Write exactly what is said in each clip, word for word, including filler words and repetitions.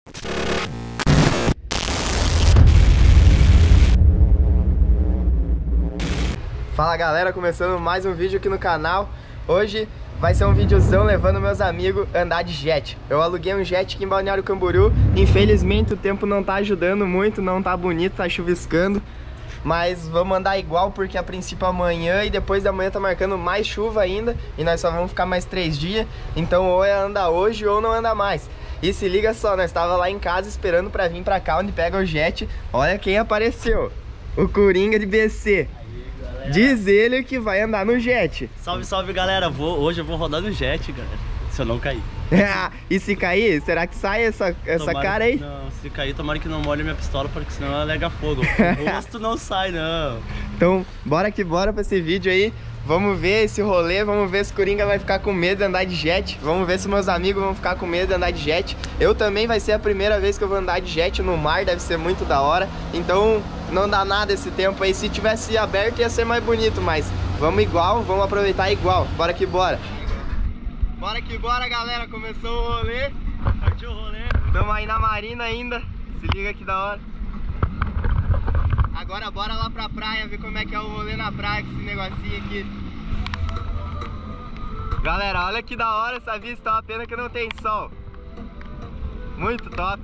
Fala galera, começando mais um vídeo aqui no canal. Hoje vai ser um videozão levando meus amigos a andar de jet. Eu aluguei um jet aqui em Balneário Camboriú. Infelizmente o tempo não tá ajudando muito, não tá bonito, tá chuviscando. Mas vamos andar igual porque a princípio amanhã e depois da manhã tá marcando mais chuva ainda. E nós só vamos ficar mais três dias. Então ou é andar hoje ou não anda mais. E se liga só, nós tava lá em casa esperando pra vir pra cá onde pega o jet. Olha quem apareceu, o Coringa de B C. Diz ele que vai andar no jet. Salve, salve galera, vou, hoje eu vou rodar no jet, galera, se eu não cair. E se cair, será que sai essa, essa tomara, cara aí? Não, se cair, tomara que não molhe minha pistola, porque senão ela lega fogo. O rosto não sai, não. Então, bora que bora pra esse vídeo aí. Vamos ver esse rolê, vamos ver se o Coringa vai ficar com medo de andar de jet. Vamos ver se meus amigos vão ficar com medo de andar de jet. Eu também, vai ser a primeira vez que eu vou andar de jet no mar, deve ser muito da hora. Então, não dá nada esse tempo aí. Se tivesse aberto ia ser mais bonito, mas vamos igual, vamos aproveitar igual. Bora que bora. Bora que bora, galera. Começou o rolê. Partiu o rolê. Estamos aí na marina ainda. Se liga que da hora. Agora bora lá pra praia, ver como é que é o rolê na praia com esse negocinho aqui. Galera, olha que da hora essa vista, uma pena que não tem sol. Muito top.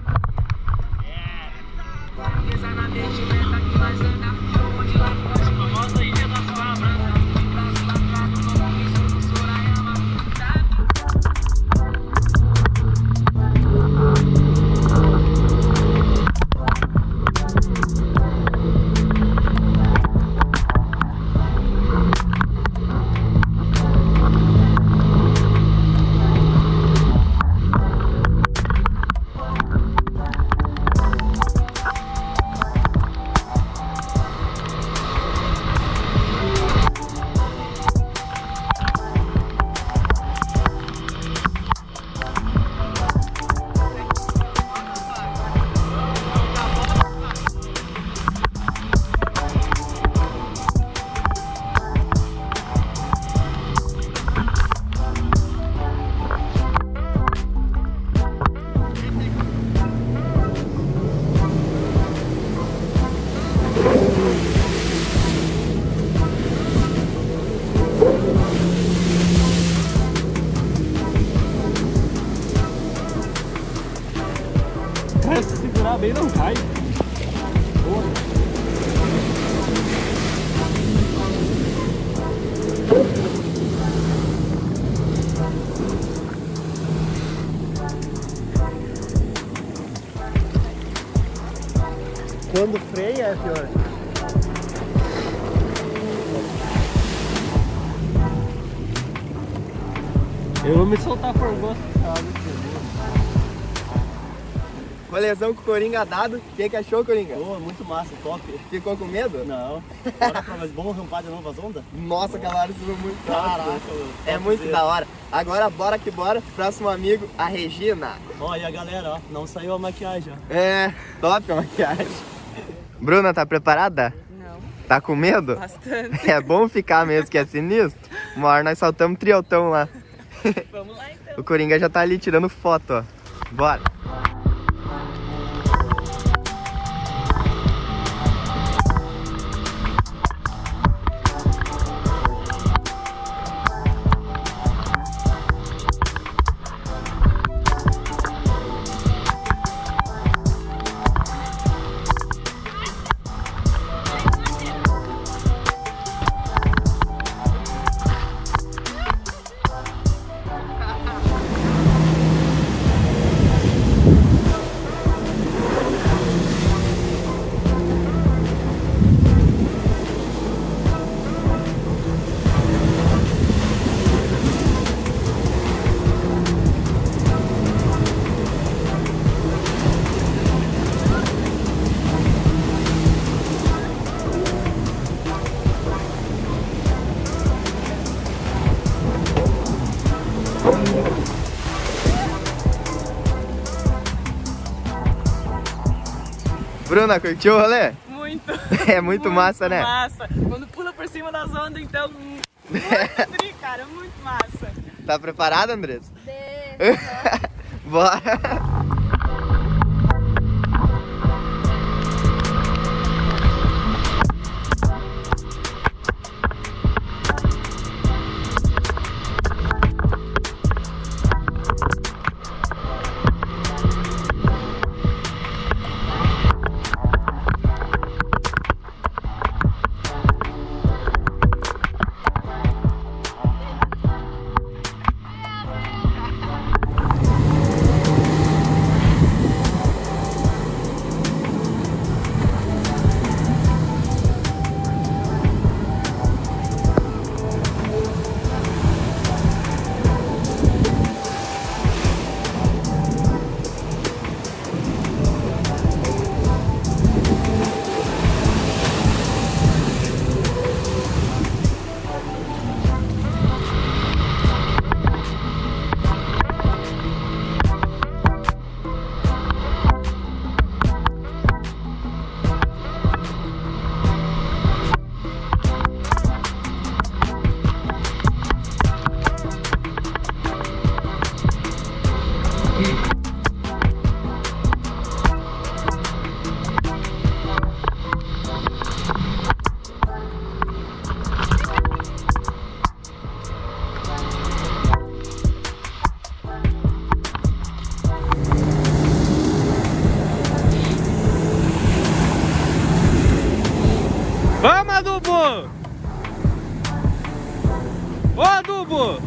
Se segurar bem não cai. Boa. Quando freia é pior. Eu vou me soltar por gosto, sabe? Rolezão com o Coringa dado. O que, que achou, Coringa? Boa, muito massa, top. Ficou com medo? Não. Bora pra mais bom rampar de novo as ondas? Nossa, aquela isso foi muito Caraca, top. mano, É top muito mesmo. da hora. Agora bora que bora. Próximo amigo, a Regina. Ó, e a galera, ó, não saiu a maquiagem, ó. É, top a maquiagem. Bruna, tá preparada? Não, Tá com medo? bastante. É bom ficar mesmo, que é sinistro. Uma hora nós saltamos triotão lá. Vamos lá então. O Coringa já tá ali tirando foto, ó. Bora. Bruna, curtiu o rolê? Muito. É muito massa, né? Massa. Quando pula por cima das ondas, então... Muito tri, cara, muito massa. Tá preparado, Andressa? Beijo. Bora! Adubo! Ô, Adubo!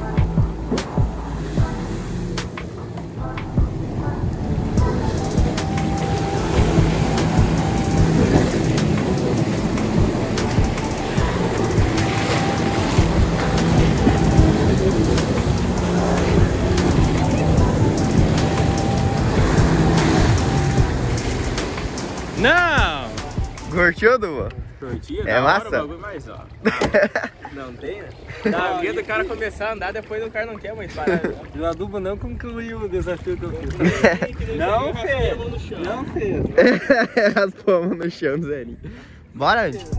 Não! Curtiu, Dubo? Curtiu? É massa? Mas, ó, não, não tem, né? Dá medo do cara começar a andar, depois o cara não quer mais parar. O Adubo não concluiu o desafio que eu fiz. Não fez! Não fez! Raspou a mão no chão, Zerinho. Bora, gente?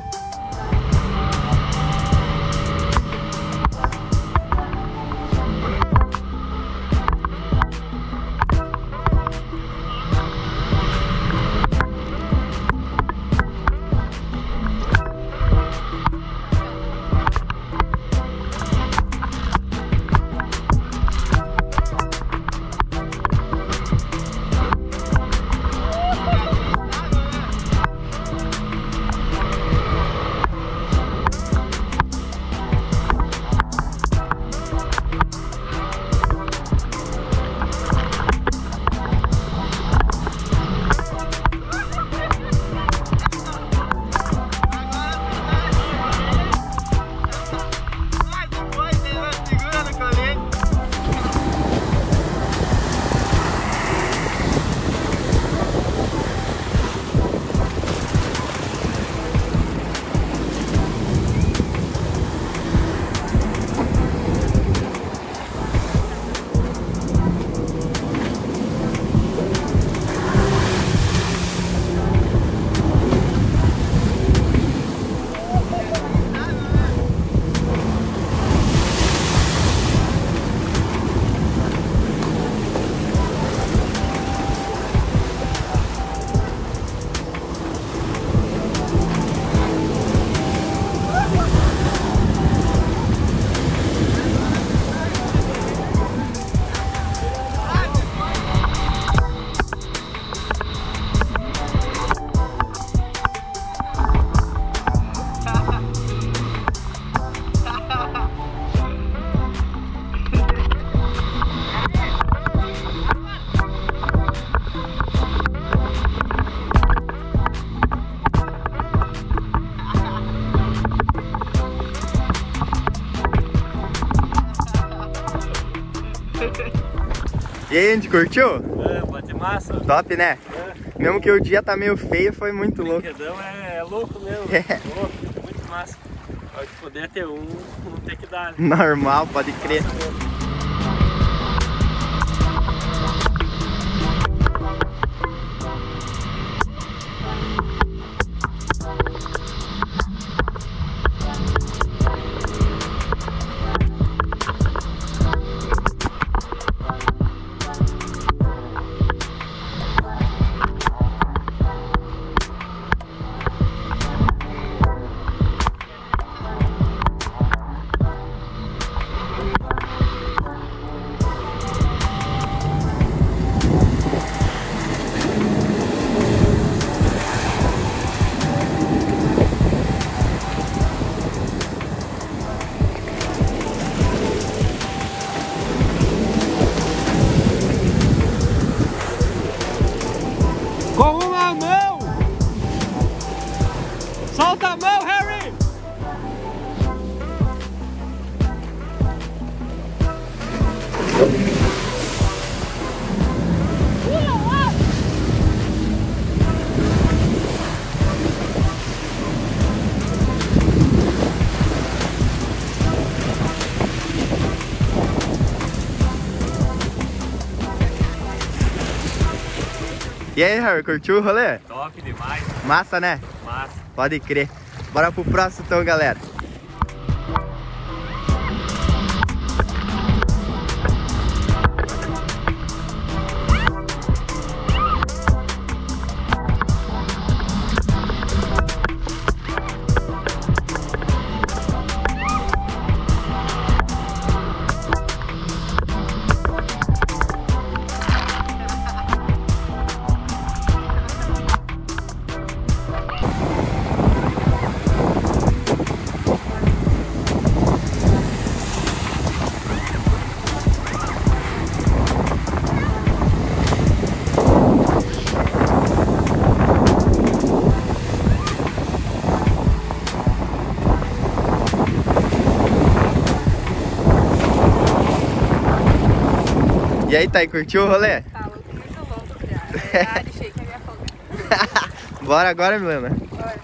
E aí, a gente curtiu? É, bate massa. Top, né? É. Mesmo que o dia tá meio feio, foi muito louco. O brinquedão é, é louco mesmo. É. Louco, muito massa. Pode poder ter um, não ter que dar. Né? Normal, pode crer. Com uma mão! Solta a mão, Harry! E aí, Harry, curtiu o rolê? Top demais, Massa, né? massa. Pode crer. Bora pro próximo então, galera. E aí, Thay, curtiu o rolê? Tá louco, muito louco, cara. Ah, deixei que eu ia folgar. Bora agora, Milena. Bora.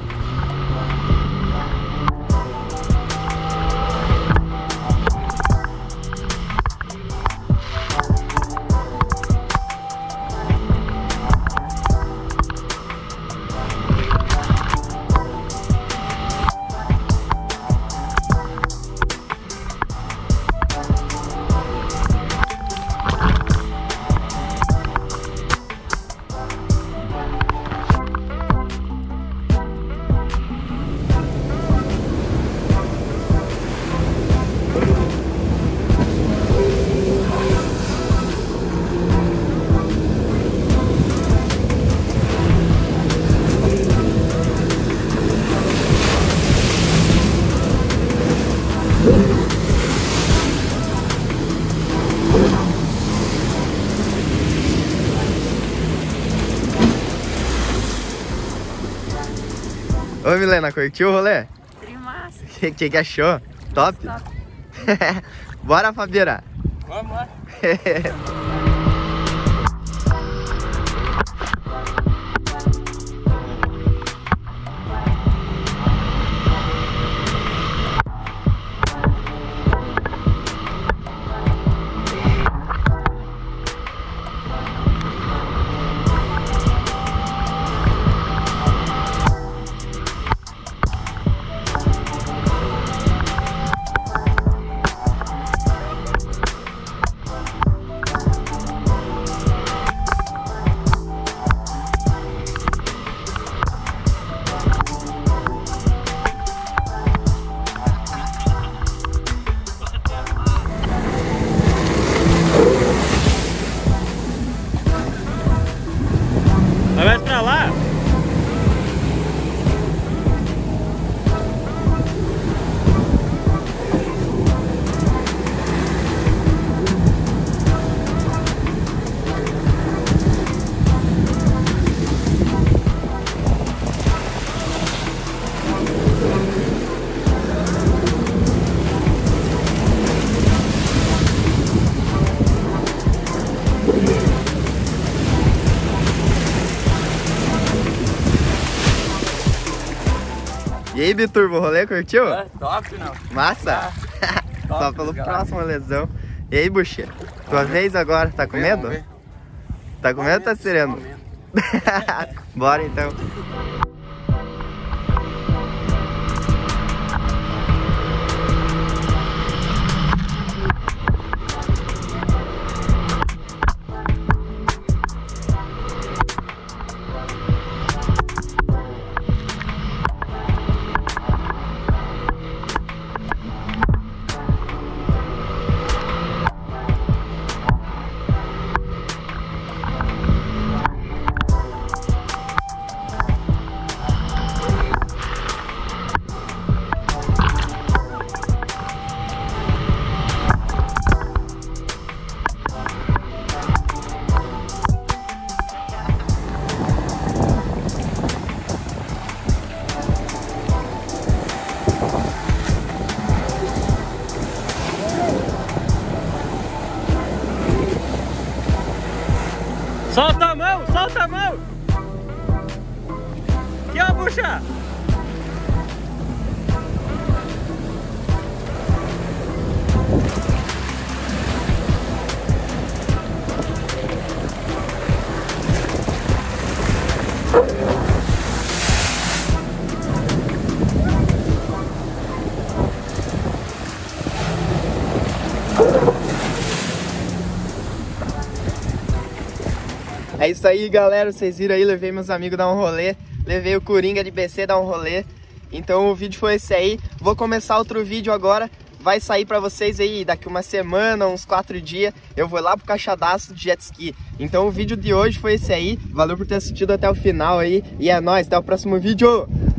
Ô, Milena, curtiu o rolê? Trimassa. O que, que, que achou? Top? Top. Bora, Fabiana. Vamos lá. Vai mais pra lá? E aí, Biturbo, o rolê curtiu? É, top, não. Massa? Só top, pelo galera. próximo lesão. E aí, Buxê? Tua vez agora, tá com medo? Vamos ver. Tá com medo ou tá sereno? Vamos ver. Bora então. Solta a mão, solta a mão! Aqui, ó, bucha! É isso aí, galera, vocês viram aí, levei meus amigos dar um rolê, levei o Coringa de B C dar um rolê, então o vídeo foi esse aí. Vou começar outro vídeo agora, vai sair pra vocês aí daqui uma semana, uns quatro dias, eu vou lá pro Caixadaço de jet ski. Então o vídeo de hoje foi esse aí, valeu por ter assistido até o final aí, e é nóis, até o próximo vídeo!